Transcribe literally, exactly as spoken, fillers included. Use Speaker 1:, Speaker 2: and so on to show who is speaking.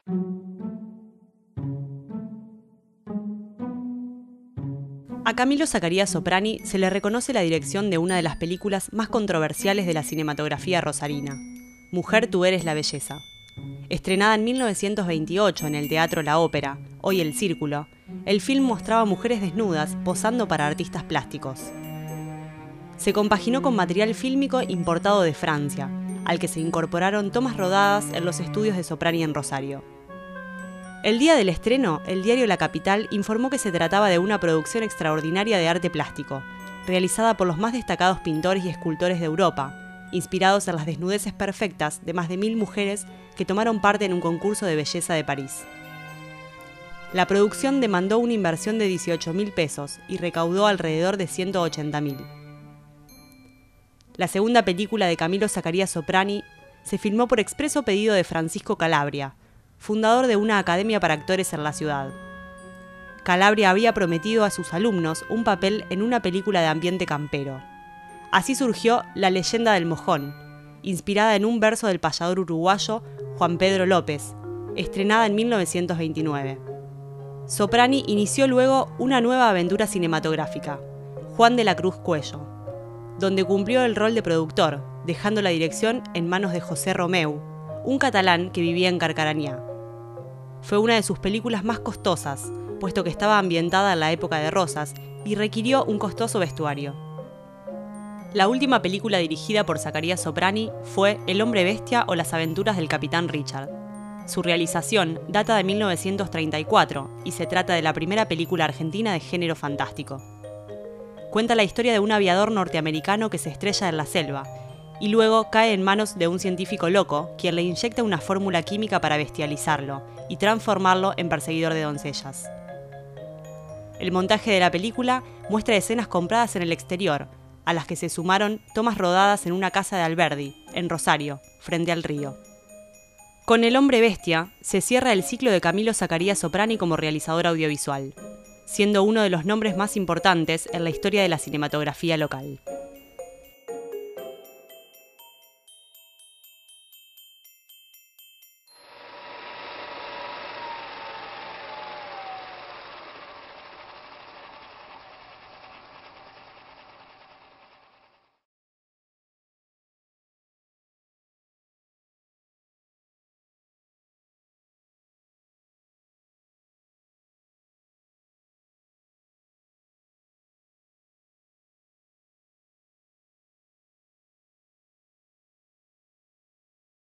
Speaker 1: A Camillo Zacarías Soprani se le reconoce la dirección de una de las películas más controversiales de la cinematografía rosarina, Mujer, tú eres la belleza. Estrenada en mil novecientos veintiocho en el Teatro La Ópera, hoy El Círculo, el film mostraba mujeres desnudas posando para artistas plásticos. Se compaginó con material fílmico importado de Francia, al que se incorporaron tomas rodadas en los estudios de Soprani en Rosario. El día del estreno, el diario La Capital informó que se trataba de una producción extraordinaria de arte plástico, realizada por los más destacados pintores y escultores de Europa, inspirados en las desnudeces perfectas de más de mil mujeres que tomaron parte en un concurso de belleza de París. La producción demandó una inversión de dieciocho mil pesos y recaudó alrededor de ciento ochenta mil. La segunda película de Camillo Zacarías Soprani se filmó por expreso pedido de Francisco Calabria, fundador de una academia para actores en la ciudad. Calabria había prometido a sus alumnos un papel en una película de ambiente campero. Así surgió La leyenda del mojón, inspirada en un verso del payador uruguayo Juan Pedro López, estrenada en mil novecientos veintinueve. Soprani inició luego una nueva aventura cinematográfica, Juan de la Cruz Cuello, donde cumplió el rol de productor, dejando la dirección en manos de José Romeu, un catalán que vivía en Carcarañá. Fue una de sus películas más costosas, puesto que estaba ambientada en la época de Rosas y requirió un costoso vestuario. La última película dirigida por Zacarías Soprani fue El hombre bestia o las aventuras del capitán Richard. Su realización data de mil novecientos treinta y cuatro y se trata de la primera película argentina de género fantástico. Cuenta la historia de un aviador norteamericano que se estrella en la selva y luego cae en manos de un científico loco, quien le inyecta una fórmula química para bestializarlo y transformarlo en perseguidor de doncellas. El montaje de la película muestra escenas compradas en el exterior, a las que se sumaron tomas rodadas en una casa de Alberdi, en Rosario, frente al río. Con El hombre bestia se cierra el ciclo de Camillo Zacarías Soprani como realizador audiovisual, siendo uno de los nombres más importantes en la historia de la cinematografía local.